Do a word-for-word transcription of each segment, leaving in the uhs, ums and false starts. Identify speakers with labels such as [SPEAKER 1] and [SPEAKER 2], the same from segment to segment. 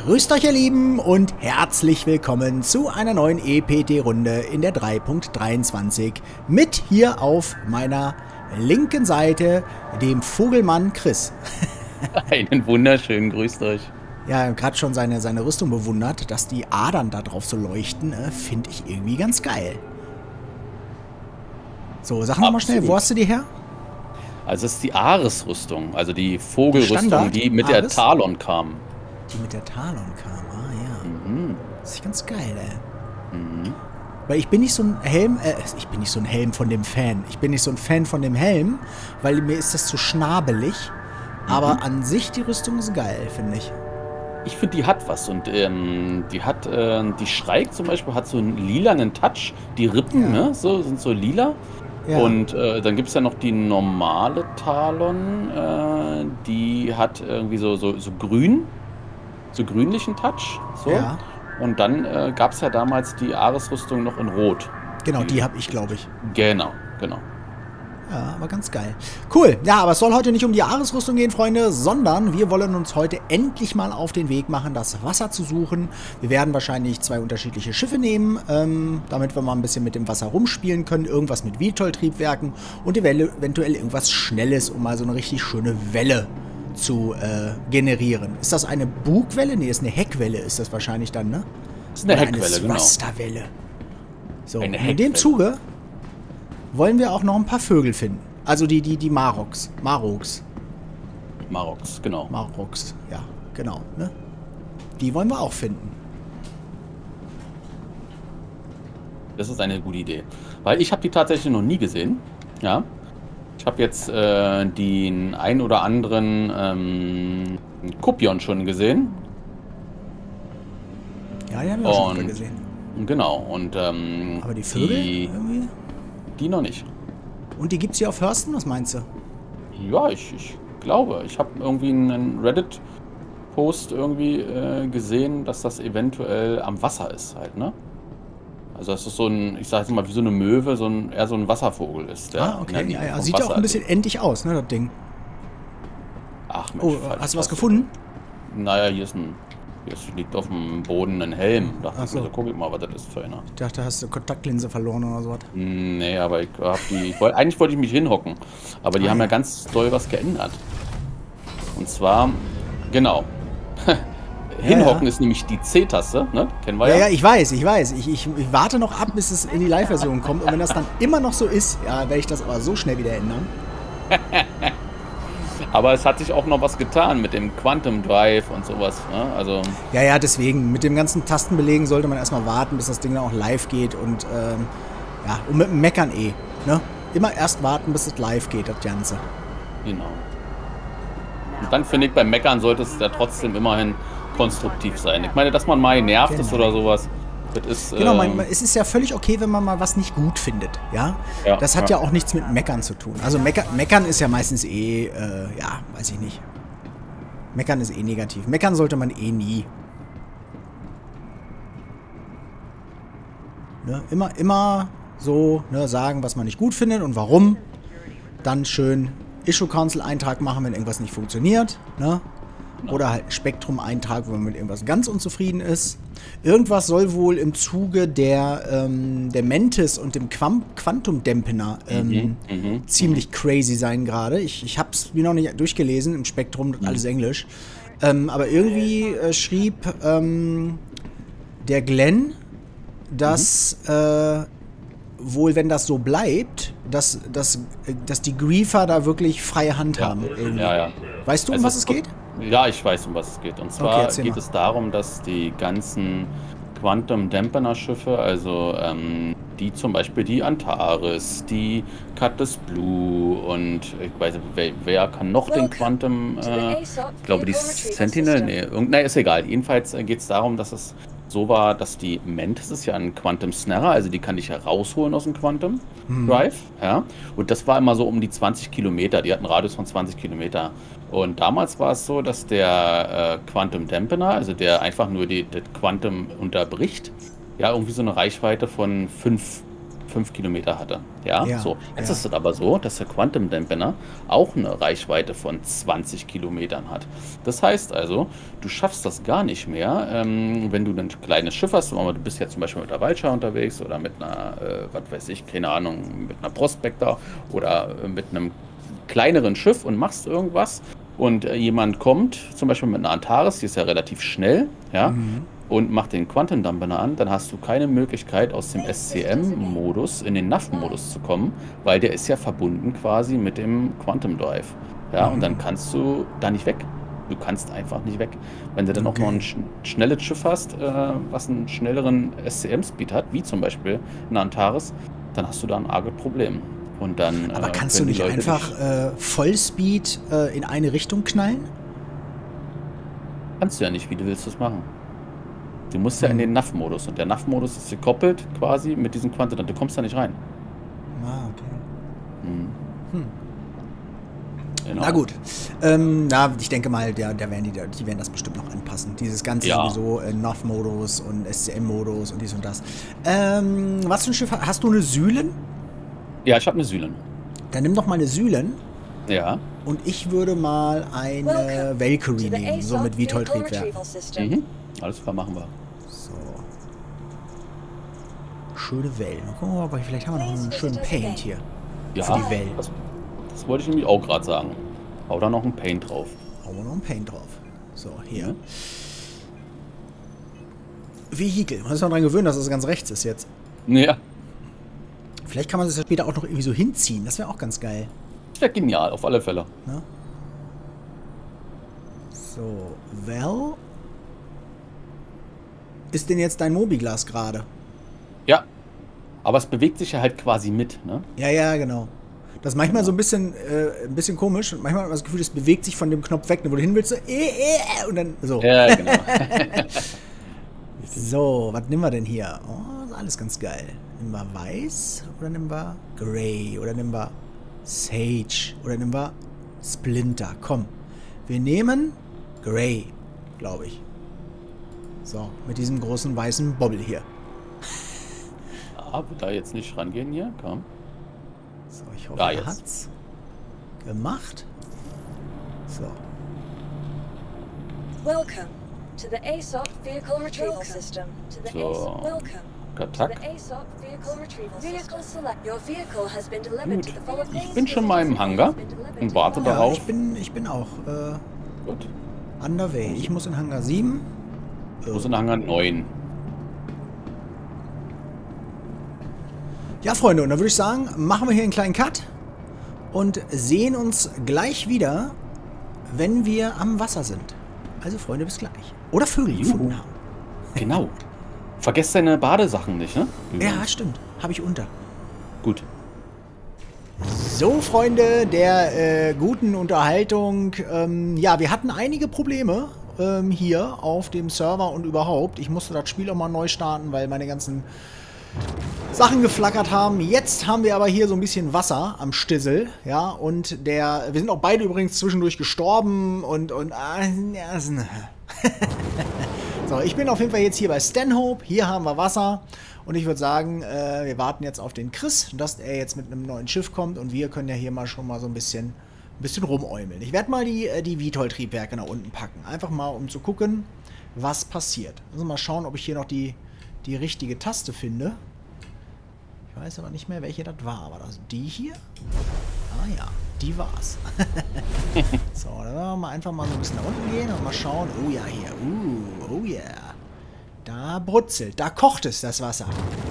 [SPEAKER 1] Grüßt euch ihr Lieben und herzlich willkommen zu einer neuen E P T-Runde in der drei Punkt dreiundzwanzig mit hier auf meiner linken Seite dem Vogelmann Chris.
[SPEAKER 2] Einen wunderschönen, grüßt euch.
[SPEAKER 1] Ja, gerade schon seine, seine Rüstung bewundert, dass die Adern da drauf so leuchten, äh, finde ich irgendwie ganz geil. So, sag noch mal schnell, wo hast du die her?
[SPEAKER 2] Also es ist die Ares-Rüstung, also die Vogelrüstung,
[SPEAKER 1] Standard?
[SPEAKER 2] die mit
[SPEAKER 1] Ares?
[SPEAKER 2] der Talon kam.
[SPEAKER 1] Die mit der Talon kam, ah ja.
[SPEAKER 2] Mhm.
[SPEAKER 1] Das ist ganz geil, ey.
[SPEAKER 2] Mhm.
[SPEAKER 1] Weil ich bin nicht so ein Helm, äh, ich bin nicht so ein Helm von dem Fan. Ich bin nicht so ein Fan von dem Helm, weil mir ist das zu schnabelig. Mhm. Aber an sich die Rüstung ist geil, finde ich.
[SPEAKER 2] Ich finde, die hat was und ähm, die hat, äh, die Schreik zum Beispiel hat so einen lilanen Touch. Die Rippen,
[SPEAKER 1] Ja.
[SPEAKER 2] ne, so, sind so lila.
[SPEAKER 1] Ja.
[SPEAKER 2] Und äh, dann gibt es ja noch die normale Talon, äh, die hat irgendwie so, so, so grün, so grünlichen Touch. So.
[SPEAKER 1] Ja.
[SPEAKER 2] Und dann äh, gab es ja damals die Ares-Rüstung noch in Rot.
[SPEAKER 1] Genau, die habe ich, glaube ich.
[SPEAKER 2] Genau, genau.
[SPEAKER 1] Ja, aber ganz geil. Cool. Ja, aber es soll heute nicht um die Ares-Rüstung gehen, Freunde, sondern wir wollen uns heute endlich mal auf den Weg machen, das Wasser zu suchen. Wir werden wahrscheinlich zwei unterschiedliche Schiffe nehmen, ähm, damit wir mal ein bisschen mit dem Wasser rumspielen können. Irgendwas mit Vitol-Triebwerken und eventuell irgendwas Schnelles, um mal so eine richtig schöne Welle zu äh, generieren. Ist das eine Bugwelle? Ne, ist eine Heckwelle, ist das wahrscheinlich dann, ne?
[SPEAKER 2] Das ist eine
[SPEAKER 1] Oder
[SPEAKER 2] Heckwelle,
[SPEAKER 1] eine
[SPEAKER 2] genau.
[SPEAKER 1] Thrusterwelle. So,
[SPEAKER 2] Eine
[SPEAKER 1] und in dem
[SPEAKER 2] Heckwelle.
[SPEAKER 1] Zuge wollen wir auch noch ein paar Vögel finden. Also die, die, die Maroks. Maroks.
[SPEAKER 2] Maroks, genau.
[SPEAKER 1] Maroks, ja, genau, ne? Die wollen wir auch finden.
[SPEAKER 2] Das ist eine gute Idee. Weil ich habe die tatsächlich noch nie gesehen. Ja. Ich habe jetzt äh, den ein oder anderen ähm, Kupion schon gesehen.
[SPEAKER 1] Ja, die haben wir auch schon
[SPEAKER 2] Und-
[SPEAKER 1] mal gesehen.
[SPEAKER 2] Genau. Und ähm,
[SPEAKER 1] Aber die Vögel
[SPEAKER 2] Die,
[SPEAKER 1] irgendwie?
[SPEAKER 2] die noch nicht.
[SPEAKER 1] Und die gibt's hier auf Hörsten? Was meinst du?
[SPEAKER 2] Ja, ich, ich glaube. Ich habe irgendwie einen Reddit-Post irgendwie äh, gesehen, dass das eventuell am Wasser ist halt, ne? Also das ist so ein, ich sag jetzt mal, wie so eine Möwe, so ein, eher so ein Wasservogel ist. Der
[SPEAKER 1] Ah,
[SPEAKER 2] in der
[SPEAKER 1] okay.
[SPEAKER 2] Nähe
[SPEAKER 1] Ja, ja.
[SPEAKER 2] vom
[SPEAKER 1] Sieht ja auch
[SPEAKER 2] Wasser
[SPEAKER 1] ein bisschen
[SPEAKER 2] lebt.
[SPEAKER 1] endig aus, ne, das Ding.
[SPEAKER 2] Ach Mensch,
[SPEAKER 1] Oh,
[SPEAKER 2] falsch,
[SPEAKER 1] hast du was
[SPEAKER 2] das-
[SPEAKER 1] gefunden?
[SPEAKER 2] Naja, hier ist ein, hier ist, liegt auf dem Boden ein Helm. Dachte
[SPEAKER 1] Ach
[SPEAKER 2] ich
[SPEAKER 1] so.
[SPEAKER 2] mir so, guck ich mal, was das ist für einer.
[SPEAKER 1] Ich dachte, hast du Kontaktlinse verloren oder sowas.
[SPEAKER 2] Nee, aber ich hab die, ich wollt, eigentlich wollte ich mich hinhocken, aber die
[SPEAKER 1] Ah,
[SPEAKER 2] haben ja
[SPEAKER 1] ja.
[SPEAKER 2] ganz doll was geändert. Und zwar, genau, hinhocken
[SPEAKER 1] ja.
[SPEAKER 2] ist nämlich die C-Taste, ne? Kennen wir
[SPEAKER 1] Ja,
[SPEAKER 2] ja.
[SPEAKER 1] ja, ich weiß, ich weiß. Ich, ich, ich warte noch ab, bis es in die Live-Version kommt. Und wenn das dann immer noch so ist, ja, werde ich das aber so schnell wieder ändern.
[SPEAKER 2] Aber es hat sich auch noch was getan mit dem Quantum Drive und sowas. Ne? Also,
[SPEAKER 1] Ja, ja, deswegen. Mit dem ganzen Tastenbelegen sollte man erstmal warten, bis das Ding dann auch live geht. Und ähm, ja, und mit dem Meckern eh. Ne? Immer erst warten, bis es live geht, das Ganze.
[SPEAKER 2] genau. Und dann finde ich, beim Meckern sollte es ja trotzdem immerhin konstruktiv sein. Ich meine, dass man mal nervt ist
[SPEAKER 1] Genau.
[SPEAKER 2] oder sowas, das ist...
[SPEAKER 1] Genau, man,
[SPEAKER 2] ähm,
[SPEAKER 1] man- es ist ja völlig okay, wenn man mal was nicht gut findet, ja?
[SPEAKER 2] Ja,
[SPEAKER 1] Das hat ja.
[SPEAKER 2] ja.
[SPEAKER 1] auch nichts mit Meckern zu tun. Also Mecker, Meckern ist ja meistens eh, äh, ja, weiß ich nicht. Meckern ist eh negativ. Meckern sollte man eh nie. Ne? Immer, immer so ne, sagen, was man nicht gut findet und warum. Dann schön Issue-Council-Eintrag machen, wenn irgendwas nicht funktioniert, ne? Oder halt einen Spektrum-Eintrag, wenn man mit irgendwas ganz unzufrieden ist. Irgendwas soll wohl im Zuge der, ähm, der Mantis und dem Quam Quantum-Dampener ähm,
[SPEAKER 2] Mhm, mhm,
[SPEAKER 1] ziemlich crazy sein gerade. Ich, ich habe es mir noch nicht durchgelesen im Spektrum, das ist alles Englisch. Ähm, aber irgendwie äh, schrieb ähm, der Glenn, dass äh, wohl, wenn das so bleibt, dass, dass, dass die Griefer da wirklich freie Hand
[SPEAKER 2] Ja.
[SPEAKER 1] haben. Irgendwie.
[SPEAKER 2] Ja, ja.
[SPEAKER 1] Weißt du, um
[SPEAKER 2] Also
[SPEAKER 1] was es geht?
[SPEAKER 2] Ja, ich weiß, um was es geht. Und
[SPEAKER 1] Okay,
[SPEAKER 2] zwar
[SPEAKER 1] erzähl
[SPEAKER 2] geht
[SPEAKER 1] mal.
[SPEAKER 2] es darum, dass die ganzen Quantum-Dampener-Schiffe, also ähm, die zum Beispiel die Antares, die Cutlass Blue und ich weiß nicht, wer, wer kann noch den Quantum, äh, ich glaube die Sentinel, nee, irgend, nee, ist egal. Jedenfalls äh, geht es darum, dass es so war, dass die Mantis ist ja ein Quantum Snarrer, also die kann dich ja rausholen aus dem Quantum Drive, ja. Und das war immer so um die zwanzig Kilometer, die hatten einen Radius von zwanzig Kilometer. Und damals war es so, dass der äh, Quantum Dampener, also der einfach nur die, das Quantum unterbricht, ja, irgendwie so eine Reichweite von fünf fünf Kilometer hatte. Ja,
[SPEAKER 1] Ja,
[SPEAKER 2] so. Jetzt
[SPEAKER 1] ja.
[SPEAKER 2] ist es aber so, dass der Quantum Dampener auch eine Reichweite von zwanzig Kilometern hat. Das heißt also, du schaffst das gar nicht mehr, ähm, wenn du ein kleines Schiff hast, du bist jetzt zum Beispiel mit der Wildschar unterwegs oder mit einer, äh, was weiß ich, keine Ahnung, mit einer Prospector oder äh, mit einem kleineren Schiff und machst irgendwas und äh, jemand kommt, zum Beispiel mit einer Antares, die ist ja relativ schnell, ja,
[SPEAKER 1] Mhm.
[SPEAKER 2] und macht den Quantum Dampener an, dann hast du keine Möglichkeit, aus dem S C M-Modus in den N A V-Modus zu kommen, weil der ist ja verbunden quasi mit dem Quantum Drive. Ja, und dann kannst du da nicht weg. Du kannst einfach nicht weg. Wenn du dann auch
[SPEAKER 1] Okay.
[SPEAKER 2] noch ein sch schnelles Schiff hast, äh, was einen schnelleren S C M-Speed hat, wie zum Beispiel eine Antares, dann hast du da ein arges Problem. Und dann,
[SPEAKER 1] Aber
[SPEAKER 2] äh,
[SPEAKER 1] kannst du
[SPEAKER 2] können die
[SPEAKER 1] nicht
[SPEAKER 2] Leute
[SPEAKER 1] einfach
[SPEAKER 2] dich-
[SPEAKER 1] äh, Vollspeed äh, in eine Richtung knallen?
[SPEAKER 2] Kannst du ja nicht, wie du willst du es machen. Du musst ja in den N A V-Modus und der N A V-Modus ist gekoppelt quasi mit diesem Quantum. Du kommst da nicht rein.
[SPEAKER 1] Ah, okay.
[SPEAKER 2] Mhm. Genau.
[SPEAKER 1] Na gut. Ähm, na, ich denke mal, der, der werden die, die werden das bestimmt noch anpassen. Dieses ganze
[SPEAKER 2] Ja.
[SPEAKER 1] sowieso äh, N A V-Modus und S C M-Modus und dies und das. Ähm, was für ein Schiff? Hast du eine Sühlen?
[SPEAKER 2] Ja, ich habe eine Sühlen.
[SPEAKER 1] Dann nimm doch mal eine Sühlen.
[SPEAKER 2] Ja.
[SPEAKER 1] Und ich würde mal eine Valkyrie nehmen, so mit Vitol-Triebwerk.
[SPEAKER 2] Mhm. Alles klar, machen wir.
[SPEAKER 1] So. Schöne Wellen. Mal gucken, aber vielleicht haben wir noch einen schönen Paint hier.
[SPEAKER 2] Ja,
[SPEAKER 1] Für die Wellen.
[SPEAKER 2] Das, das wollte ich nämlich auch gerade sagen. Hau da noch ein Paint drauf.
[SPEAKER 1] Hauen wir noch einen Paint drauf. So, hier.
[SPEAKER 2] Mhm.
[SPEAKER 1] Vehikel. Man muss sich daran gewöhnen, dass das ganz rechts ist jetzt.
[SPEAKER 2] Ja,
[SPEAKER 1] Vielleicht kann man das ja später auch noch irgendwie so hinziehen. Das wäre auch ganz geil.
[SPEAKER 2] ja, genial, auf alle Fälle.
[SPEAKER 1] Ne? So, Val. Ist denn jetzt dein Mobiglas gerade?
[SPEAKER 2] Ja, aber es bewegt sich ja halt quasi mit, ne?
[SPEAKER 1] Ja, ja, genau. Das ist manchmal so ein bisschen, äh, ein bisschen komisch und manchmal hat man das Gefühl, es bewegt sich von dem Knopf weg, wo du hin willst, so, äh, äh, und dann so.
[SPEAKER 2] Ja, genau.
[SPEAKER 1] So, was nehmen wir denn hier? Oh, ist alles ganz geil. Nehmen wir Weiß oder nehmen wir Grey oder nehmen wir Sage oder nehmen wir Splinter? Komm, wir nehmen Grey, glaube ich. So, mit diesem großen weißen Bobbel hier.
[SPEAKER 2] Ah, wird da jetzt nicht rangehen hier? Komm.
[SPEAKER 1] So, ich hoffe,
[SPEAKER 2] Ja,
[SPEAKER 1] er
[SPEAKER 2] jetzt.
[SPEAKER 1] hat's gemacht. So.
[SPEAKER 3] Welcome to the A S O P Vehicle Retrieval System. To the
[SPEAKER 2] So.
[SPEAKER 3] A S O P. Welcome to
[SPEAKER 2] Katak.
[SPEAKER 3] the A S O P Vehicle Retrieval System. Vehicle select. Your vehicle has been delivered to the following.
[SPEAKER 2] Ich bin schon mal im Hangar und warte
[SPEAKER 1] Ja,
[SPEAKER 2] darauf.
[SPEAKER 1] ich bin, ich bin auch äh,
[SPEAKER 2] Gut.
[SPEAKER 1] underway. Ich muss in Hangar sieben.
[SPEAKER 2] Wo sind Hangar neun?
[SPEAKER 1] Ja, Freunde, und dann würde ich sagen, machen wir hier einen kleinen Cut und sehen uns gleich wieder, wenn wir am Wasser sind. Also, Freunde, bis gleich. Oder Vögel
[SPEAKER 2] Juhu.
[SPEAKER 1] gefunden haben.
[SPEAKER 2] Genau. Vergesst deine Badesachen nicht, ne?
[SPEAKER 1] Ja, stimmt. Habe ich unter.
[SPEAKER 2] Gut.
[SPEAKER 1] So, Freunde der äh, guten Unterhaltung. Ähm, ja, wir hatten einige Probleme ähm, hier auf dem Server und überhaupt. Ich musste das Spiel auch mal neu starten, weil meine ganzen Sachen geflackert haben. Jetzt haben wir aber hier so ein bisschen Wasser am Stissel, ja, und der, wir sind auch beide übrigens zwischendurch gestorben und, und, ah, ja, ist ein- so, ich bin auf jeden Fall jetzt hier bei Stanhope, hier haben wir Wasser und ich würde sagen, äh, wir warten jetzt auf den Chris, dass er jetzt mit einem neuen Schiff kommt und wir können ja hier mal schon mal so ein bisschen, ein bisschen rumäumeln. Ich werde mal die, äh, die Vitol-Triebwerke nach unten packen, einfach mal um zu gucken, was passiert. Also mal schauen, ob ich hier noch die, die richtige Taste finde. Ich weiß aber nicht mehr, welche das war. War das die hier? Ah ja, die war's. So, dann werden wir mal einfach mal so ein bisschen nach unten gehen und mal schauen. Oh ja, hier. Uh, oh yeah. Da brutzelt, da kocht es, das Wasser.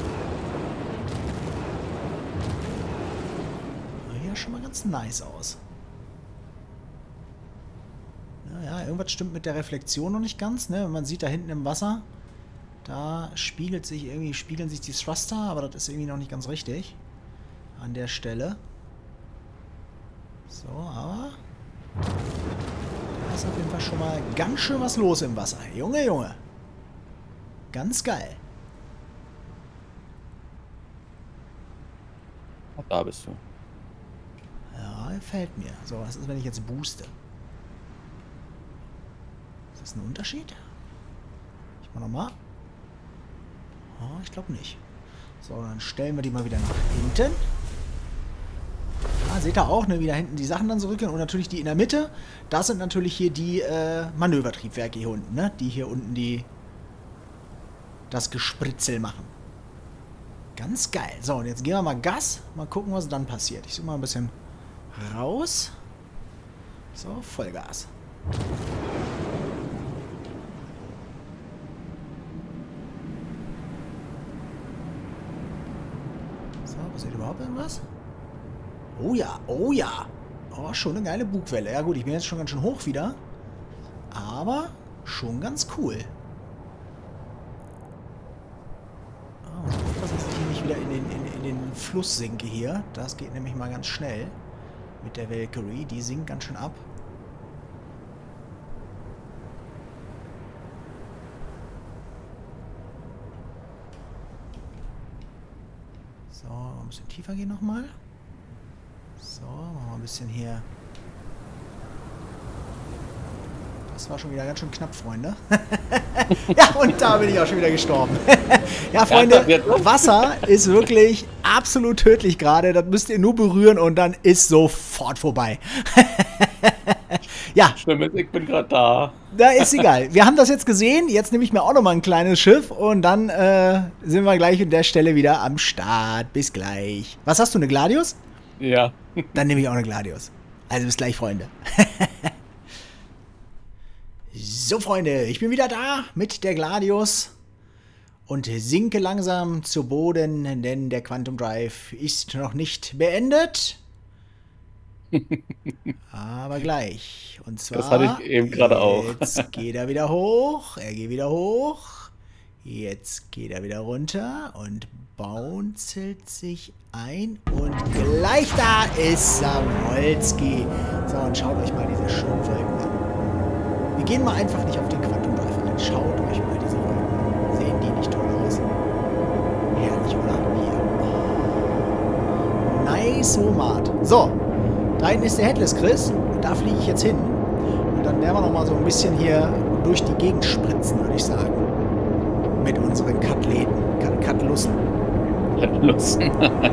[SPEAKER 1] Sieht ja schon mal ganz nice aus. Naja, irgendwas stimmt mit der Reflexion noch nicht ganz, ne? Man sieht da hinten im Wasser, da spiegelt sich irgendwie, spiegeln sich die Thruster, aber das ist irgendwie noch nicht ganz richtig. An der Stelle. So, aber da ist auf jeden Fall schon mal ganz schön was los im Wasser. Junge, Junge. Ganz geil.
[SPEAKER 2] Ach, da bist du.
[SPEAKER 1] Ja, gefällt mir. So, was ist, wenn ich jetzt booste? Ist das ein Unterschied? Ich mach nochmal. Oh, ich glaube nicht. So, dann stellen wir die mal wieder nach hinten. Ah, seht ihr auch, ne, wie da hinten die Sachen dann so rücken. Und natürlich die in der Mitte. Das sind natürlich hier die äh, Manövertriebwerke hier unten, ne? Die hier unten die das Gespritzel machen. Ganz geil. So, und jetzt geben wir mal Gas. Mal gucken, was dann passiert. Ich suche mal ein bisschen raus. So, Vollgas. So, passiert überhaupt irgendwas? Oh ja, oh ja. Oh, schon eine geile Bugwelle. Ja gut, ich bin jetzt schon ganz schön hoch wieder. Aber schon ganz cool. Oh, dass ich hier nicht wieder in den, in, in den Fluss sinke hier. Das geht nämlich mal ganz schnell. Mit der Valkyrie. Die sinkt ganz schön ab. So, ein bisschen tiefer gehen nochmal. So, machen wir ein bisschen hier. Das war schon wieder ganz schön knapp, Freunde. Ja, und da bin ich auch schon wieder gestorben. Ja, Freunde, Wasser ist wirklich absolut tödlich gerade. Das müsst ihr nur berühren und dann ist sofort vorbei. Ja.
[SPEAKER 2] Stimmt, ich bin gerade da.
[SPEAKER 1] Da ist egal. Wir haben das jetzt gesehen. Jetzt nehme ich mir auch noch mal ein kleines Schiff und dann äh, sind wir gleich an der Stelle wieder am Start. Bis gleich. Was hast du, eine Gladius?
[SPEAKER 2] Ja.
[SPEAKER 1] Dann nehme ich auch eine Gladius. Also bis gleich, Freunde. So, Freunde, ich bin wieder da mit der Gladius und sinke langsam zu Boden, denn der Quantum Drive ist noch nicht beendet. Aber gleich. Und zwar.
[SPEAKER 2] Das hatte ich eben gerade auch.
[SPEAKER 1] Jetzt geht er wieder hoch. Er geht wieder hoch. Jetzt geht er wieder runter und bouncelt sich ein. Und gleich da ist Samolski. So, und schaut euch mal diese schönen Wolken an. Wir gehen mal einfach nicht auf den Quantum Drive ein. Schaut euch mal diese Wolken an. Sehen die nicht toll aus? Herrlich, oder? Hier. Oh. Nice, Homat. So. Da hinten ist der Headless Chris. Und da fliege ich jetzt hin. Und dann werden wir noch mal so ein bisschen hier durch die Gegend spritzen, würde ich sagen. Mit unseren Katleten. Katlussen.
[SPEAKER 2] Katlussen.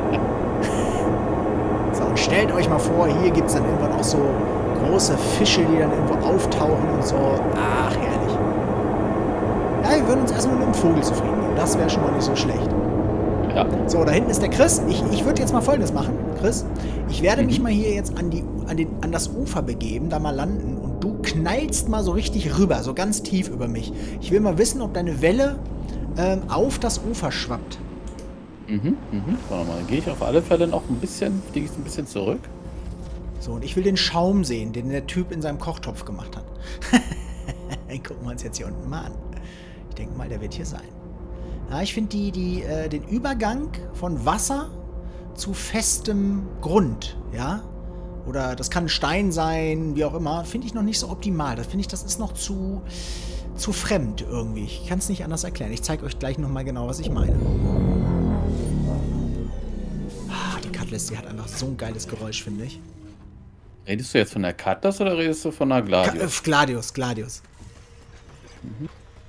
[SPEAKER 1] So, und stellt euch mal vor, hier gibt es dann irgendwann auch so große Fische, die dann irgendwo auftauchen und so. Ach, herrlich. Ja, wir würden uns erstmal mit einem Vogel zufrieden geben. Das wäre schon mal nicht so schlecht.
[SPEAKER 2] Ja.
[SPEAKER 1] So, da hinten ist der Chris. Ich, ich würde jetzt mal Folgendes machen, Chris. Ich werde mhm. mich mal hier jetzt an, die, an, den, an das Ufer begeben, da mal landen und du knallst mal so richtig rüber, so ganz tief über mich. Ich will mal wissen, ob deine Welle ähm, auf das Ufer schwappt.
[SPEAKER 2] Mhm, mhm. Warte mal, dann gehe ich auf alle Fälle noch ein bisschen, fliege ich ein bisschen zurück.
[SPEAKER 1] So, und ich will den Schaum sehen, den der Typ in seinem Kochtopf gemacht hat. Den gucken wir uns jetzt hier unten mal an. Ich denke mal, der wird hier sein. Ja, ich finde die, die, äh, den Übergang von Wasser zu festem Grund, ja, oder das kann ein Stein sein, wie auch immer, finde ich noch nicht so optimal. Das finde ich, das ist noch zu, zu fremd irgendwie. Ich kann es nicht anders erklären. Ich zeige euch gleich nochmal genau, was ich meine. Ah, die Cutlass, die hat einfach so ein geiles Geräusch, finde ich.
[SPEAKER 2] Redest du jetzt von der Cutlass oder redest du von der Gladius?
[SPEAKER 1] Ka äh, Gladius, Gladius.
[SPEAKER 2] Mhm.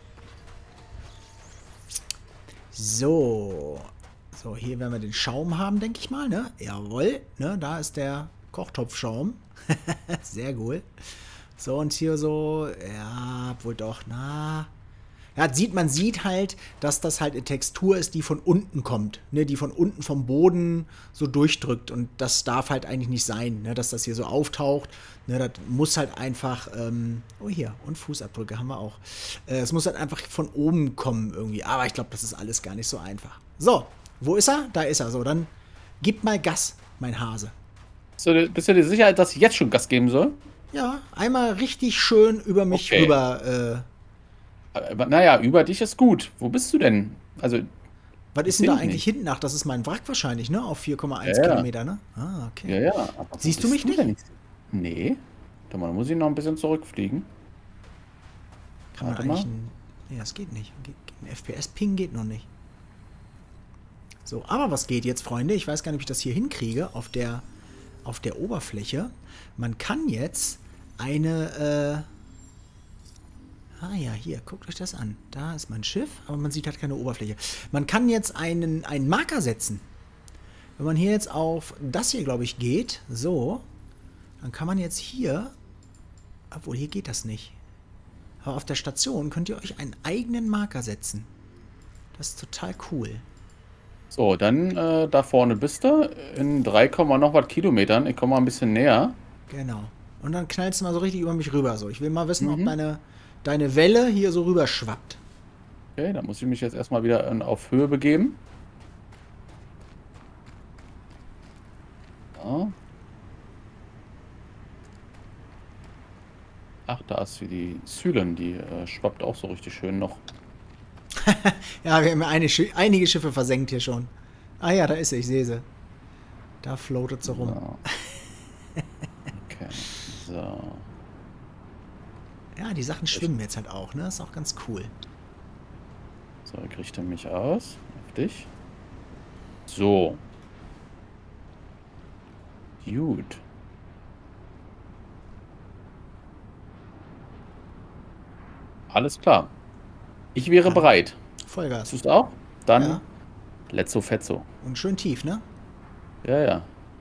[SPEAKER 1] So. So, hier werden wir den Schaum haben, denke ich mal, ne? Jawohl, ne? Da ist der Kochtopfschaum. Sehr cool. So, und hier so, ja, wohl doch, na. Ja, sieht, man sieht halt, dass das halt eine Textur ist, die von unten kommt, ne? Die von unten vom Boden so durchdrückt. Und das darf halt eigentlich nicht sein, ne? Dass das hier so auftaucht. Ne? Das muss halt einfach, ähm, oh hier, und Fußabdrücke haben wir auch. Äh, es muss halt einfach von oben kommen irgendwie. Aber ich glaube, das ist alles gar nicht so einfach. So, wo ist er? Da ist er. So, dann gib mal Gas, mein Hase.
[SPEAKER 2] So, bist du dir sicher, dass ich jetzt schon Gas geben soll?
[SPEAKER 1] Ja, einmal richtig schön über mich
[SPEAKER 2] Okay.
[SPEAKER 1] rüber. Äh,
[SPEAKER 2] Naja, über dich ist gut. Wo bist du denn? Also,
[SPEAKER 1] was ist denn da
[SPEAKER 2] ich
[SPEAKER 1] eigentlich
[SPEAKER 2] nicht.
[SPEAKER 1] hinten? Ach, das ist mein Wrack wahrscheinlich, ne? Auf vier Komma eins
[SPEAKER 2] Ja, ja.
[SPEAKER 1] Kilometer, ne? Ah, okay.
[SPEAKER 2] ja, ja. Aber wo
[SPEAKER 1] Siehst du
[SPEAKER 2] bist
[SPEAKER 1] mich
[SPEAKER 2] denn? Nee. Warte mal, dann muss ich noch ein bisschen zurückfliegen.
[SPEAKER 1] Kann man
[SPEAKER 2] Warte
[SPEAKER 1] eigentlich
[SPEAKER 2] mal.
[SPEAKER 1] ein. Nee, das geht nicht. Geht- Ein F P S-Ping geht noch nicht. So, aber was geht jetzt, Freunde? Ich weiß gar nicht, ob ich das hier hinkriege auf der, auf der Oberfläche. Man kann jetzt eine, Ah ja, hier, guckt euch das an. Da ist mein Schiff, aber man sieht halt keine Oberfläche. Man kann jetzt einen, einen Marker setzen. Wenn man hier jetzt auf das hier, glaube ich, geht, so, dann kann man jetzt hier, obwohl hier geht das nicht. Aber auf der Station könnt ihr euch einen eigenen Marker setzen. Das ist total cool.
[SPEAKER 2] So, dann äh, da vorne bist du in drei, noch was Kilometern. Ich komme mal ein bisschen näher.
[SPEAKER 1] Genau. Und dann knallst du mal so richtig über mich rüber. So, ich will mal wissen,
[SPEAKER 2] Mhm.
[SPEAKER 1] ob deine, deine Welle hier so rüber schwappt.
[SPEAKER 2] Okay, dann muss ich mich jetzt erstmal wieder in, auf Höhe begeben. Ja. Ach, da ist wie die Sylen, die äh, schwappt auch so richtig schön noch.
[SPEAKER 1] Ja, wir haben ja eine, Schi- einige Schiffe versenkt hier schon. Ah ja, da ist sie, ich sehe sie. Da floatet sie rum.
[SPEAKER 2] So. Okay, so.
[SPEAKER 1] Ja, die Sachen schwimmen jetzt halt auch, ne? Ist auch ganz cool.
[SPEAKER 2] So, ich richte mich aus auf dich. So. Gut. Alles klar. Ich wäre
[SPEAKER 1] Ja.
[SPEAKER 2] bereit.
[SPEAKER 1] Vollgas.
[SPEAKER 2] Tust du auch? Dann
[SPEAKER 1] Ja.
[SPEAKER 2] letzo fetzo.
[SPEAKER 1] Und schön tief, ne?
[SPEAKER 2] Ja, ja.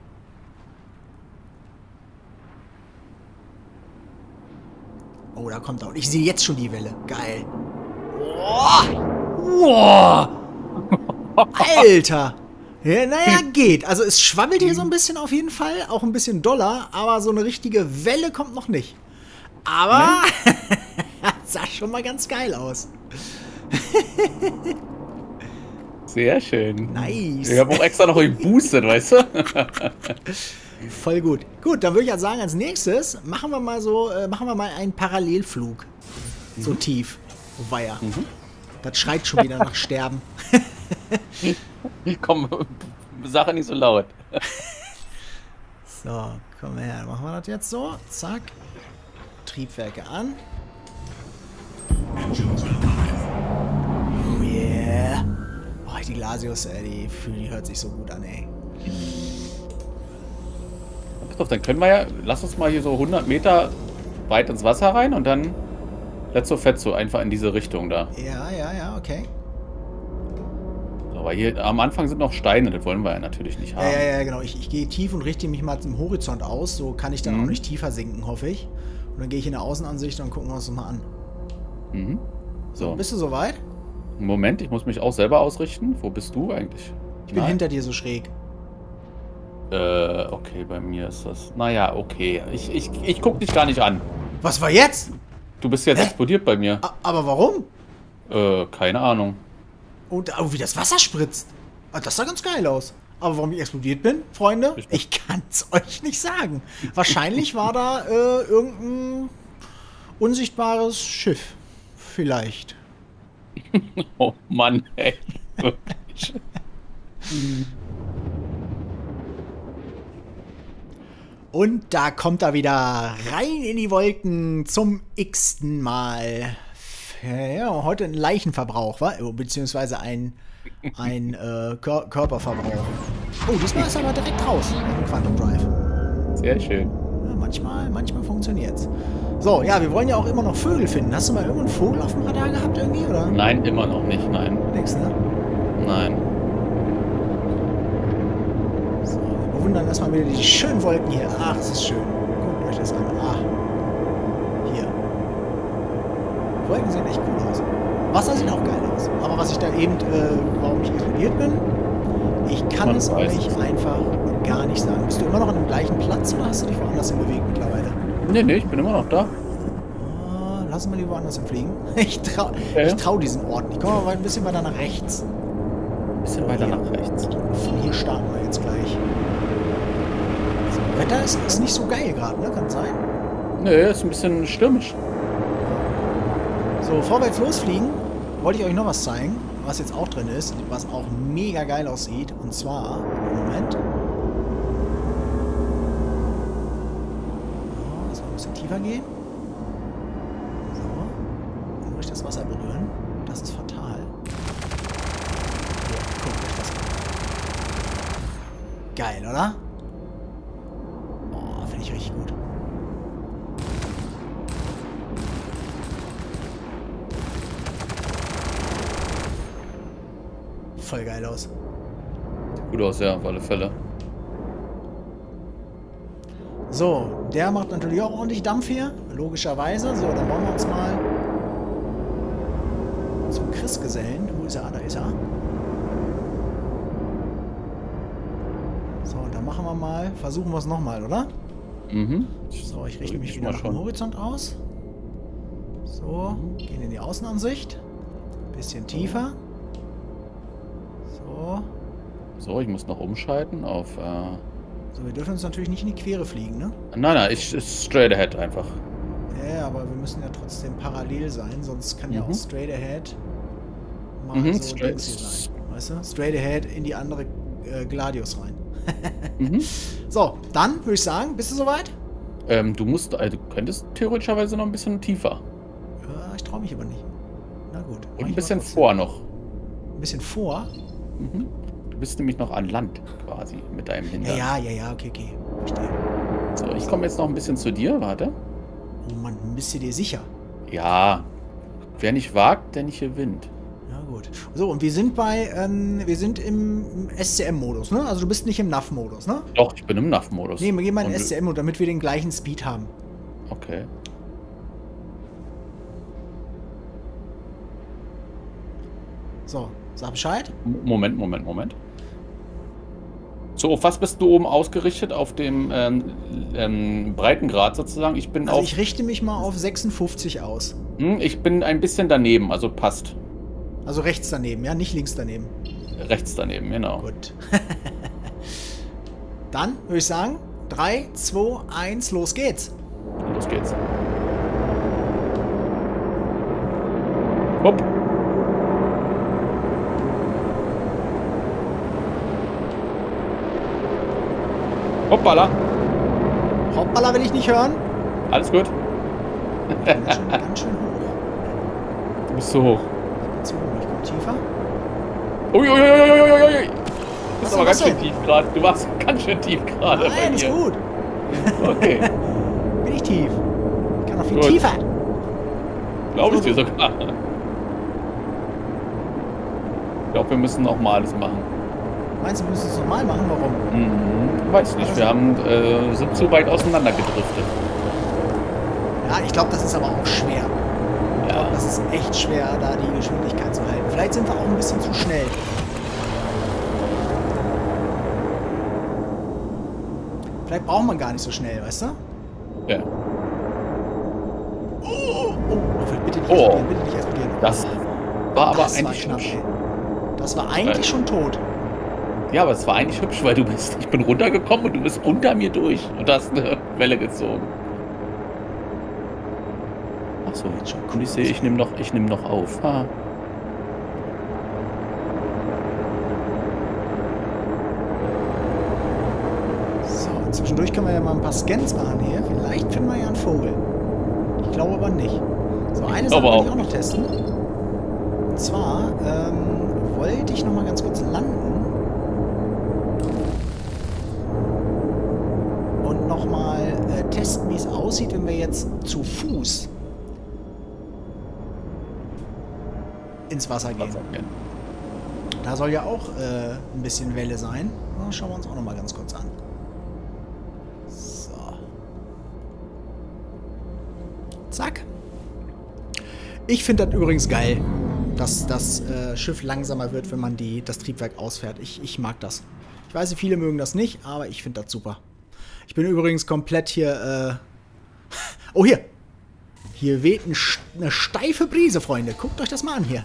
[SPEAKER 1] Oh, da kommt er. Und ich sehe jetzt schon die Welle. Geil. Boah. Boah. Alter. Ja, naja, geht. Also es schwabbelt hier so ein bisschen auf jeden Fall. Auch ein bisschen doller. Aber so eine richtige Welle kommt noch nicht. Aber das sah schon mal ganz geil aus.
[SPEAKER 2] Sehr schön.
[SPEAKER 1] Nice.
[SPEAKER 2] Ich habe auch extra noch geboostet, weißt du?
[SPEAKER 1] Voll gut. Gut, dann würde ich ja sagen, als nächstes machen wir mal so, äh, machen wir mal einen Parallelflug. So tief. Oh, weia.
[SPEAKER 2] Mhm.
[SPEAKER 1] Das schreit schon wieder nach Sterben.
[SPEAKER 2] Komm, Sache nicht so laut.
[SPEAKER 1] So, komm her. Machen wir das jetzt so. Zack. Triebwerke an. Oh yeah. Oh, die Glasius, ey, die, die hört sich so gut an, ey.
[SPEAKER 2] Pass auf, dann können wir ja, lass uns mal hier so hundert Meter weit ins Wasser rein und dann letzo fetzo einfach in diese Richtung da.
[SPEAKER 1] Ja, ja, ja, okay.
[SPEAKER 2] So, aber hier am Anfang sind noch Steine, das wollen wir ja natürlich nicht haben.
[SPEAKER 1] Ja, ja, ja, genau. Ich, ich gehe tief und richte mich mal zum Horizont aus. So kann ich dann
[SPEAKER 2] Mhm.
[SPEAKER 1] auch nicht tiefer sinken, hoffe ich. Und dann gehe ich in der Außenansicht und gucken wir uns das mal an.
[SPEAKER 2] Mhm.
[SPEAKER 1] So,
[SPEAKER 2] So,
[SPEAKER 1] bist du soweit?
[SPEAKER 2] Moment, ich muss mich auch selber ausrichten. Wo bist du eigentlich?
[SPEAKER 1] Ich bin hinter dir so schräg.
[SPEAKER 2] Äh, okay, bei mir ist das. Naja, okay. Ich, ich, ich guck dich gar nicht an.
[SPEAKER 1] Was war jetzt?
[SPEAKER 2] Du bist jetzt
[SPEAKER 1] Hä?
[SPEAKER 2] explodiert bei mir.
[SPEAKER 1] A- Aber warum?
[SPEAKER 2] Äh, keine Ahnung.
[SPEAKER 1] Und oh, wie das Wasser spritzt. Ah, das sah ganz geil aus. Aber warum ich explodiert bin, Freunde,
[SPEAKER 2] Ich-
[SPEAKER 1] ich kann's euch nicht sagen. Wahrscheinlich war da äh, irgendein unsichtbares Schiff. Vielleicht.
[SPEAKER 2] Oh Mann, ey. Wirklich.
[SPEAKER 1] Und da kommt er wieder rein in die Wolken zum x-ten Mal. Ja, heute ein Leichenverbrauch, wa? Beziehungsweise ein, ein äh, Kör Körperverbrauch. Oh, diesmal ist er aber direkt raus im Quantum Drive.
[SPEAKER 2] Sehr schön.
[SPEAKER 1] Ja, manchmal, manchmal funktioniert's. So, ja, wir wollen ja auch immer noch Vögel finden. Hast du mal irgendeinen Vogel auf dem Radar gehabt irgendwie, oder?
[SPEAKER 2] Nein, immer noch nicht, nein.
[SPEAKER 1] Nix, ne?
[SPEAKER 2] Nein.
[SPEAKER 1] So, wir bewundern erstmal wieder die schönen Wolken hier. Ach, das ist schön. Guckt euch das an. Ah. Hier. Wolken sehen echt cool aus. Wasser sieht auch geil aus. Aber was ich da eben, äh, warum ich explodiert bin, ich kann
[SPEAKER 2] Man
[SPEAKER 1] es
[SPEAKER 2] weiß
[SPEAKER 1] euch
[SPEAKER 2] es.
[SPEAKER 1] einfach gar nicht sagen. Bist du immer noch an dem gleichen Platz oder hast du dich woanders hin bewegt mittlerweile?
[SPEAKER 2] Nee, nee, ich bin immer noch da.
[SPEAKER 1] Oh, lassen wir die woanders hin fliegen. Ich trau,
[SPEAKER 2] Okay.
[SPEAKER 1] ich trau diesen Ort nicht. Komm mal ein bisschen weiter nach rechts.
[SPEAKER 2] Bisschen weiter nach rechts.
[SPEAKER 1] Von hier starten wir jetzt gleich. So, Wetter ist, ist nicht so geil gerade, ne? Kann sein.
[SPEAKER 2] Nee, ist ein bisschen stürmisch.
[SPEAKER 1] So, vorwärts losfliegen, wollte ich euch noch was zeigen, was jetzt auch drin ist, was auch mega geil aussieht. Und zwar, Moment. So, das soll ein bisschen tiefer gehen. So, und durch das Wasser berühren. Das ist fatal. Hier, guckt euch das an. Geil, oder? Oh, finde ich richtig gut. voll geil aus.
[SPEAKER 2] Gut aus, ja, auf alle Fälle.
[SPEAKER 1] So, der macht natürlich auch ordentlich Dampf hier. Logischerweise. So, dann wollen wir uns mal zum Chris gesellen. Wo ist er? Da ist er. So, dann machen wir mal. Versuchen wir es nochmal, oder?
[SPEAKER 2] Mhm.
[SPEAKER 1] So, ich richte mich
[SPEAKER 2] Ich
[SPEAKER 1] wieder
[SPEAKER 2] mal
[SPEAKER 1] nach dem
[SPEAKER 2] schon.
[SPEAKER 1] Horizont aus. So, gehen in die Außenansicht. Bisschen tiefer. So.
[SPEAKER 2] So, ich muss noch umschalten auf. Äh...
[SPEAKER 1] So, wir dürfen uns natürlich nicht in die Quere fliegen, ne?
[SPEAKER 2] Nein, nein, ich ist straight ahead einfach.
[SPEAKER 1] Ja, ja, aber wir müssen ja trotzdem parallel sein, sonst kann ja
[SPEAKER 2] Mhm.
[SPEAKER 1] auch straight ahead mal
[SPEAKER 2] Mhm,
[SPEAKER 1] so
[SPEAKER 2] straight-
[SPEAKER 1] Dings hier sein. Weißt du? Straight ahead in die andere äh, Gladius rein.
[SPEAKER 2] Mhm.
[SPEAKER 1] So, dann würde ich sagen, bist du soweit?
[SPEAKER 2] Ähm, du musst, also, du könntest theoretischerweise noch ein bisschen tiefer.
[SPEAKER 1] Ja, ich traue mich aber nicht. Na gut. mach
[SPEAKER 2] Und
[SPEAKER 1] ich
[SPEAKER 2] ein
[SPEAKER 1] mal
[SPEAKER 2] bisschen
[SPEAKER 1] trotzdem.
[SPEAKER 2] vor noch.
[SPEAKER 1] Ein bisschen vor?
[SPEAKER 2] Mhm. Du bist nämlich noch an Land quasi mit deinem
[SPEAKER 1] Ja,
[SPEAKER 2] Hintern.
[SPEAKER 1] ja, ja, ja, okay, okay. Verstehe.
[SPEAKER 2] So, ich komme jetzt noch ein bisschen zu dir, warte.
[SPEAKER 1] Oh Mann, bist du dir sicher?
[SPEAKER 2] Ja. Wer nicht wagt, der nicht gewinnt.
[SPEAKER 1] Ja, gut. So, und wir sind bei, ähm, wir sind im S C M-Modus, ne? Also du bist nicht im N A V-Modus, ne?
[SPEAKER 2] Doch, ich bin im N A V-Modus.
[SPEAKER 1] Nee, wir gehen mal in
[SPEAKER 2] Und-
[SPEAKER 1] S C M, damit wir den gleichen Speed haben.
[SPEAKER 2] Okay.
[SPEAKER 1] So, sag Bescheid.
[SPEAKER 2] M- Moment, Moment, Moment. So, auf was bist du oben ausgerichtet? Auf dem ähm, ähm, Breitengrad sozusagen? Ich bin
[SPEAKER 1] Also
[SPEAKER 2] auf.
[SPEAKER 1] ich richte mich mal auf sechsundfünfzig aus.
[SPEAKER 2] Hm, ich bin ein bisschen daneben, also passt.
[SPEAKER 1] Also rechts daneben, ja, nicht links daneben.
[SPEAKER 2] Rechts daneben, genau.
[SPEAKER 1] Gut. Dann würde ich sagen, drei, zwei, eins, los geht's.
[SPEAKER 2] Los geht's. Hopp. Hoppala.
[SPEAKER 1] Hoppala will ich nicht hören.
[SPEAKER 2] Alles gut.
[SPEAKER 1] Ganz schön, ganz schön hoch.
[SPEAKER 2] Du bist so hoch.
[SPEAKER 1] Zu hoch, ich komme tiefer.
[SPEAKER 2] Uiuiuiuiuiui. Du
[SPEAKER 1] Was
[SPEAKER 2] bist
[SPEAKER 1] denn,
[SPEAKER 2] aber
[SPEAKER 1] was
[SPEAKER 2] ganz schön
[SPEAKER 1] denn?
[SPEAKER 2] tief gerade. Du warst ganz schön tief gerade bei
[SPEAKER 1] Nein, ist
[SPEAKER 2] mir.
[SPEAKER 1] gut.
[SPEAKER 2] Okay,
[SPEAKER 1] Bin ich tief. Ich kann noch viel
[SPEAKER 2] Gut.
[SPEAKER 1] tiefer.
[SPEAKER 2] glaube ich dir sogar. Ich glaube, wir müssen noch mal alles machen.
[SPEAKER 1] Meinst du, wir müssen es nochmal machen? Warum?
[SPEAKER 2] Hm, weiß nicht, wir haben, äh, sind zu weit auseinander gedriftet.
[SPEAKER 1] Ja, ich glaube, das ist aber auch schwer. Ich glaube,
[SPEAKER 2] Ja,
[SPEAKER 1] das ist echt schwer, da die Geschwindigkeit zu halten. Vielleicht sind wir auch ein bisschen zu schnell. Vielleicht braucht man gar nicht so schnell, weißt du?
[SPEAKER 2] ja.
[SPEAKER 1] Oh, bitte nicht
[SPEAKER 2] Oh.
[SPEAKER 1] explodieren, bitte nicht explodieren.
[SPEAKER 2] Das war aber
[SPEAKER 1] das
[SPEAKER 2] eigentlich
[SPEAKER 1] war knapp,
[SPEAKER 2] hübsch.
[SPEAKER 1] ey. Das war eigentlich
[SPEAKER 2] Äh.
[SPEAKER 1] schon tot.
[SPEAKER 2] Ja, aber es war eigentlich hübsch, weil du bist, ich bin runtergekommen und du bist unter mir durch und hast eine Welle gezogen. Ach so,
[SPEAKER 1] Sieht schon cool
[SPEAKER 2] und ich sehe,
[SPEAKER 1] aus.
[SPEAKER 2] ich nehme noch, ich nehme noch auf. Ha.
[SPEAKER 1] So, und zwischendurch können wir ja mal ein paar Scans machen hier. Vielleicht finden wir ja einen Vogel. Ich glaube aber nicht. So, eine Sache
[SPEAKER 2] glaube
[SPEAKER 1] wollte ich
[SPEAKER 2] auch
[SPEAKER 1] auch noch testen. Und zwar ähm, wollte ich noch mal ganz kurz landen. Und noch mal äh, testen, wie es aussieht, wenn wir jetzt zu Fuß ins Wasser gehen.
[SPEAKER 2] Was sagen
[SPEAKER 1] Da soll ja auch äh, ein bisschen Welle sein. Na, schauen wir uns auch noch mal ganz kurz an. So. Zack. Ich finde das übrigens geil, dass das äh, Schiff langsamer wird, wenn man die, das Triebwerk ausfährt. Ich, ich mag das. Ich weiß, viele mögen das nicht, aber ich finde das super. Ich bin übrigens komplett hier... Äh oh, hier. Hier weht ein, eine steife Brise, Freunde. Guckt euch das mal an hier.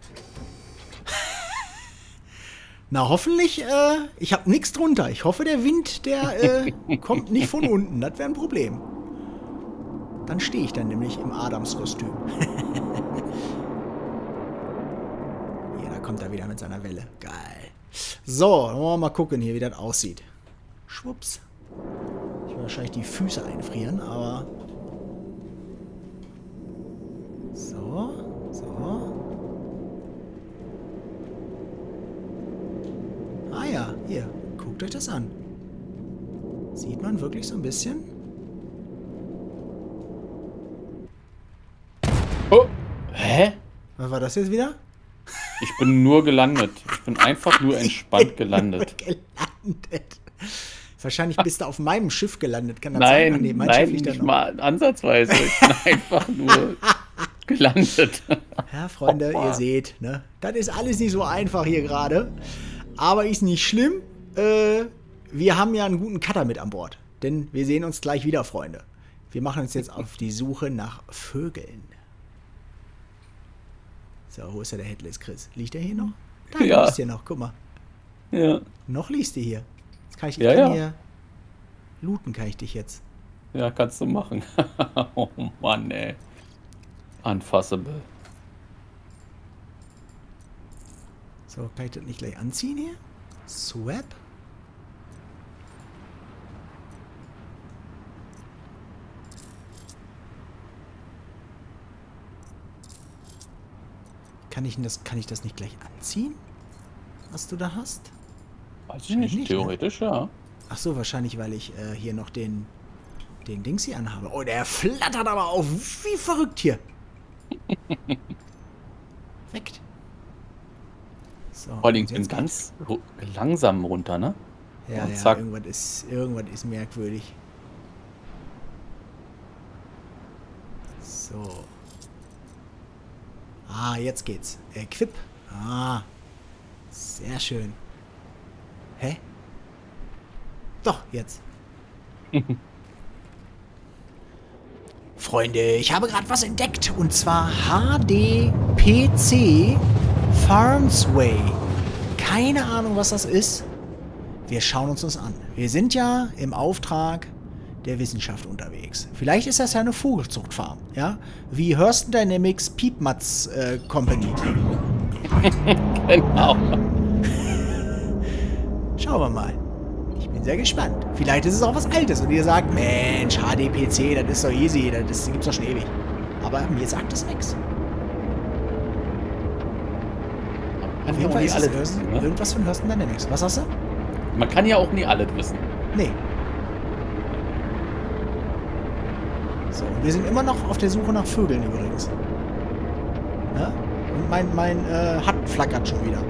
[SPEAKER 1] Na, hoffentlich, äh, ich habe nichts drunter. Ich hoffe, der Wind, der äh, kommt nicht von unten. Das wäre ein Problem. Dann stehe ich dann nämlich im Adamskostüm. Hier, da kommt er wieder mit seiner Welle. Geil. So, dann wollen wir mal gucken hier, wie das aussieht. Schwupps. Ich will wahrscheinlich die Füße einfrieren, aber... So, so. Ah ja, hier. Guckt euch das an. Sieht man wirklich so ein bisschen?
[SPEAKER 2] Oh, hä?
[SPEAKER 1] Was war das jetzt wieder?
[SPEAKER 2] Ich bin nur gelandet. Ich bin einfach nur entspannt gelandet.
[SPEAKER 1] gelandet. Wahrscheinlich bist du auf meinem Schiff gelandet. Kann das
[SPEAKER 2] nein,
[SPEAKER 1] sein? Nee, mein
[SPEAKER 2] nein,
[SPEAKER 1] Schiff liegt da
[SPEAKER 2] nicht
[SPEAKER 1] noch.
[SPEAKER 2] mal ansatzweise. Ich bin einfach nur gelandet.
[SPEAKER 1] Ja, Freunde,
[SPEAKER 2] Oh,
[SPEAKER 1] ihr seht, ne? Das ist alles nicht so einfach hier gerade. Aber ist nicht schlimm. Äh, wir haben ja einen guten Cutter mit an Bord. Denn wir sehen uns gleich wieder, Freunde. Wir machen uns jetzt auf die Suche nach Vögeln. So, wo ist ja der Headless Chris? Liegt der hier noch? Da
[SPEAKER 2] Ja.
[SPEAKER 1] liegt hier noch, guck mal.
[SPEAKER 2] Ja,
[SPEAKER 1] Noch liest du hier. Jetzt kann ich dich
[SPEAKER 2] Ja,
[SPEAKER 1] kann
[SPEAKER 2] ja.
[SPEAKER 1] hier looten, kann ich dich jetzt.
[SPEAKER 2] ja, kannst du machen. Oh Mann, ey. Unfassable.
[SPEAKER 1] So, kann ich das nicht gleich anziehen hier? Swap? Kann ich, denn das, kann ich das nicht gleich anziehen? Was du da hast?
[SPEAKER 2] Weiß ich nicht,
[SPEAKER 1] Nicht, ne?
[SPEAKER 2] theoretisch ja.
[SPEAKER 1] Ach so, wahrscheinlich, weil ich äh, hier noch den, den Dings hier anhabe. Oh, der flattert aber auf wie verrückt hier. Weckt. So,
[SPEAKER 2] Vor allem
[SPEAKER 1] und jetzt
[SPEAKER 2] ganz ru- langsam runter, ne?
[SPEAKER 1] Ja,
[SPEAKER 2] und
[SPEAKER 1] ja,
[SPEAKER 2] zack.
[SPEAKER 1] irgendwas ist, irgendwas ist merkwürdig. So. Ah, jetzt geht's. Equip. Ah. Sehr schön. Hä? Doch, jetzt. Freunde, ich habe gerade was entdeckt. Und zwar H D P C Farmsway. Keine Ahnung, was das ist. Wir schauen uns das an. Wir sind ja im Auftrag der Wissenschaft unterwegs. Vielleicht ist das ja eine Vogelzuchtfarm, ja? Wie Hurston Dynamics Piepmatz äh, Company.
[SPEAKER 2] Genau.
[SPEAKER 1] Schauen wir mal. Ich bin sehr gespannt. Vielleicht ist es auch was Altes und ihr sagt, Mensch, H D P C, das ist doch easy, das, das gibt's doch schon ewig. Aber mir sagt das nichts.
[SPEAKER 2] Man
[SPEAKER 1] Auf
[SPEAKER 2] kann
[SPEAKER 1] jeden
[SPEAKER 2] ja auch
[SPEAKER 1] Fall
[SPEAKER 2] nie
[SPEAKER 1] ist es
[SPEAKER 2] alles
[SPEAKER 1] Hurston,
[SPEAKER 2] wissen, ne?
[SPEAKER 1] irgendwas von Hurston Dynamics. Was hast du?
[SPEAKER 2] Man kann ja auch nie alles wissen.
[SPEAKER 1] Nee. So, und wir sind immer noch auf der Suche nach Vögeln übrigens. Ne? Und mein, mein äh, H U D flackert schon wieder.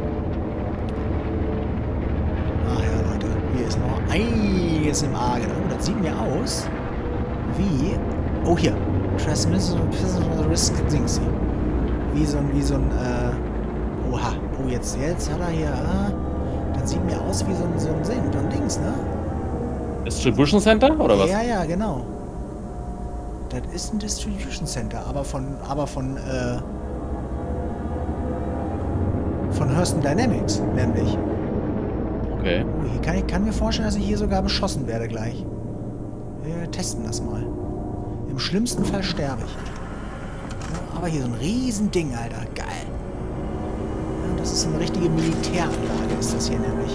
[SPEAKER 1] Ach ja, Leute. Hier ist noch einiges im Argen. Oh, das sieht mir aus wie... Oh, hier. Transmission Risk Dings. Wie so ein... Wie so ein äh, oha. Oh, jetzt, jetzt hat er hier... Äh, das sieht mir aus wie so ein, so ein, so ein Dings, ne?
[SPEAKER 2] Distribution Center oder was?
[SPEAKER 1] Ja, ja, genau. Das ist ein Distribution Center, aber von, aber von, äh, von Hurston Dynamics, nämlich.
[SPEAKER 2] Okay.
[SPEAKER 1] Oh, hier kann ich kann mir vorstellen, dass ich hier sogar beschossen werde gleich. Wir testen das mal. Im schlimmsten Fall sterbe ich. Ja, aber hier so ein Riesending, Alter. Geil. Ja, das ist eine richtige Militäranlage, ist das hier nämlich.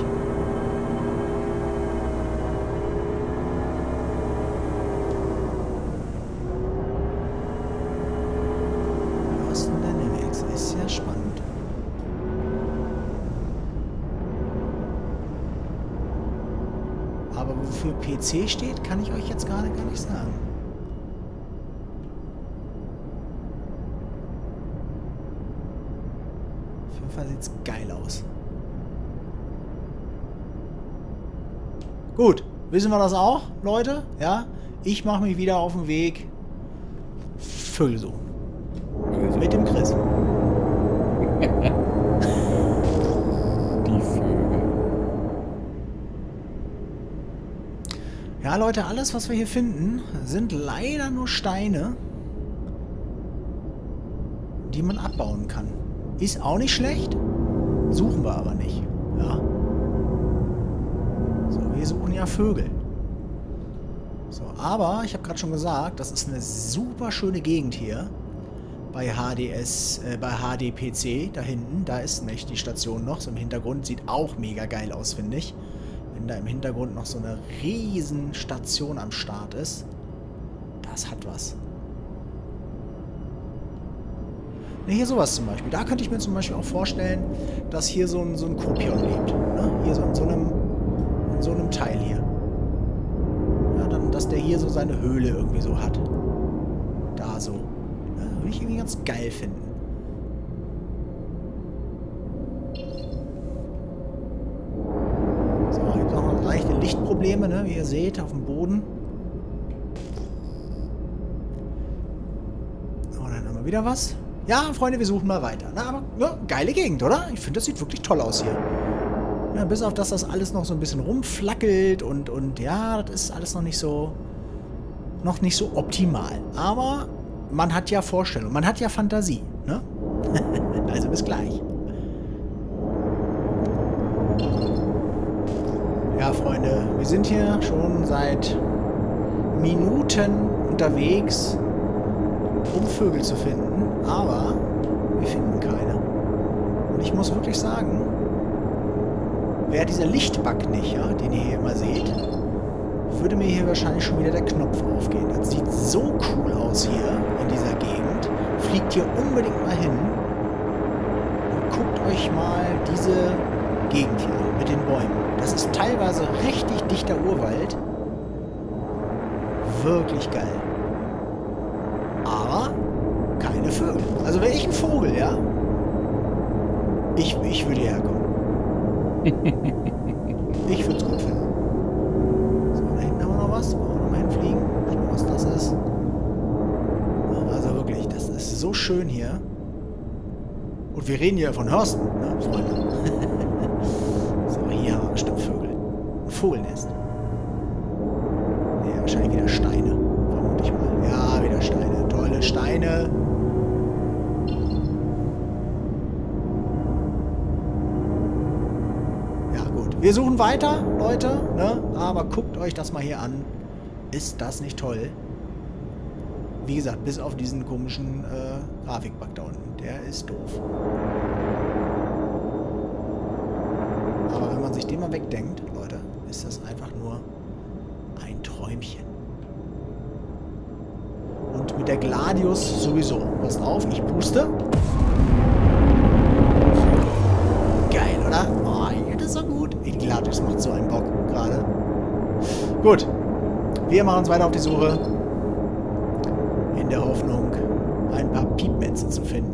[SPEAKER 1] Hurston Dynamics ist ja spannend. Aber wofür P C steht, kann ich euch jetzt gerade gar nicht sagen. Auf jeden Fall sieht's geil aus. Gut, wissen wir das auch, Leute? Ja, ich mache mich wieder auf den Weg. Vögel suchen. Mit dem Chris.
[SPEAKER 2] Die Vögel.
[SPEAKER 1] Ja, Leute, alles, was wir hier finden, sind leider nur Steine, die man abbauen kann. Ist auch nicht schlecht, suchen wir aber nicht. Ja. So, wir suchen ja Vögel. So, aber ich habe gerade schon gesagt, das ist eine super schöne Gegend hier bei H D S, äh, bei H D P C da hinten. Da ist nämlich die Station noch. So im Hintergrund sieht auch mega geil aus, finde ich. Wenn da im Hintergrund noch so eine riesen Station am Start ist. Das hat was. Ne, hier sowas zum Beispiel. Da könnte ich mir zum Beispiel auch vorstellen, dass hier so ein, so ein Kopion lebt. Ne? Hier so in so einem, in so einem Teil hier. Ja, dann, dass der hier so seine Höhle irgendwie so hat. Da so. Ja, würde ich irgendwie ganz geil finden. Lichtprobleme, ne? Wie ihr seht, auf dem Boden. So, dann haben wir wieder was. Ja, Freunde, wir suchen mal weiter. Na, aber ja, geile Gegend, oder? Ich finde, das sieht wirklich toll aus hier. Ja, bis auf, dass das alles noch so ein bisschen rumflackelt und, und ja, das ist alles noch nicht so noch nicht so optimal. Aber man hat ja Vorstellung, man hat ja Fantasie, ne? Also bis gleich. Ja, Freunde, wir sind hier schon seit Minuten unterwegs, um Vögel zu finden, aber wir finden keine. Und ich muss wirklich sagen, wäre dieser Lichtbug nicht, ja, den ihr hier immer seht, würde mir hier wahrscheinlich schon wieder der Knopf aufgehen. Das sieht so cool aus hier in dieser Gegend. Fliegt hier unbedingt mal hin und guckt euch mal diese Gegend hier an mit den Bäumen. Das ist teilweise richtig dichter Urwald. Wirklich geil. Aber keine Vögel. Also wäre ich ein Vogel, ja? Ich, ich würde hierher kommen. Ich würde es gut finden. So, da hinten haben wir noch was. Wollen wir noch mal hinfliegen? Schauen, was das ist. Also wirklich, das ist so schön hier. Und wir reden hier von Hörsten, ne, Freunde. So, hier haben wir bestimmt Vögel. Ein Vogelnest. Ne, wahrscheinlich wieder Steine. Vermute ich mal. Ja, wieder Steine. Tolle Steine. Ja, gut. Wir suchen weiter, Leute, ne? Aber guckt euch das mal hier an. Ist das nicht toll? Wie gesagt, bis auf diesen komischen äh, Grafikbug da unten. Der ist doof. Aber wenn man sich den mal wegdenkt, Leute, ist das einfach nur ein Träumchen. Und mit der Gladius sowieso. Passt auf, ich puste. Geil, oder? Oh, das ist so gut. Die Gladius macht so einen Bock gerade. Gut. Wir machen uns weiter auf die Suche. In der Hoffnung, ein paar Piepmetze zu finden.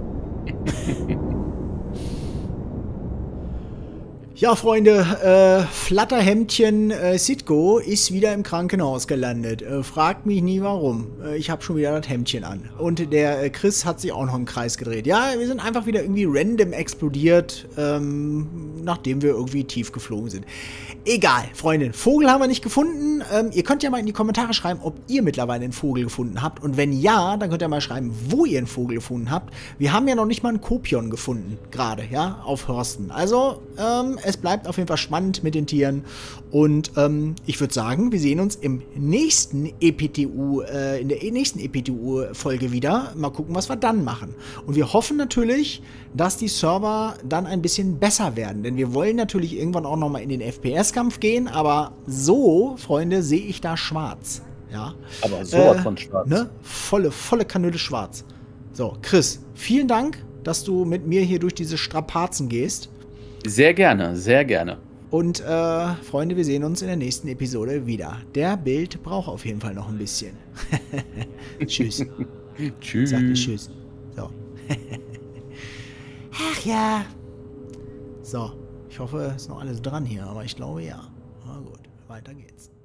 [SPEAKER 1] Ja, Freunde, äh, Flatterhemdchen äh, Sitko ist wieder im Krankenhaus gelandet. Äh, fragt mich nie warum. Äh, ich habe schon wieder das Hemdchen an. Und der äh, Chris hat sich auch noch im Kreis gedreht. Ja, wir sind einfach wieder irgendwie random explodiert, ähm, nachdem wir irgendwie tief geflogen sind. Egal, Freunde, Vogel haben wir nicht gefunden. Ähm, ihr könnt ja mal in die Kommentare schreiben, ob ihr mittlerweile einen Vogel gefunden habt. Und wenn ja, dann könnt ihr mal schreiben, wo ihr einen Vogel gefunden habt. Wir haben ja noch nicht mal einen Kopion gefunden, gerade, ja, auf Hörsten. Also, ähm, es bleibt auf jeden Fall spannend mit den Tieren. Und ähm, ich würde sagen, wir sehen uns im nächsten E P T U, äh, in der nächsten E P T U-Folge wieder. Mal gucken, was wir dann machen. Und wir hoffen natürlich, dass die Server dann ein bisschen besser werden. Denn wir wollen natürlich irgendwann auch nochmal in den F P S-Kampf gehen. Aber so, Freunde, sehe ich da schwarz. Ja.
[SPEAKER 2] Aber sowas äh, von schwarz.
[SPEAKER 1] Ne? Volle, volle Kanüle schwarz. So, Chris, vielen Dank, dass du mit mir hier durch diese Strapazen gehst.
[SPEAKER 2] Sehr gerne, sehr gerne.
[SPEAKER 1] Und äh, Freunde, wir sehen uns in der nächsten Episode wieder. Der Bild braucht auf jeden Fall noch ein bisschen. Tschüss.
[SPEAKER 2] Tschüss.
[SPEAKER 1] Sag mir Tschüss. So. Ach ja. So, ich hoffe, es ist noch alles dran hier, aber ich glaube ja. Na gut, weiter geht's.